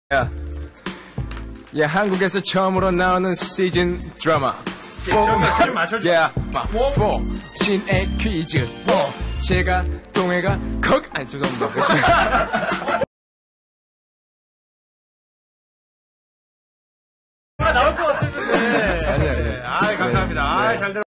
예, 한국에서 처음으로 나오는 시즌 드라마. 좀 맞춰줘. 예, 4 신의 퀴즈. 제가 동해가 아니 죄송합니다. 나올 것 같은데. 네. 감사합니다. 네. 잘 들어.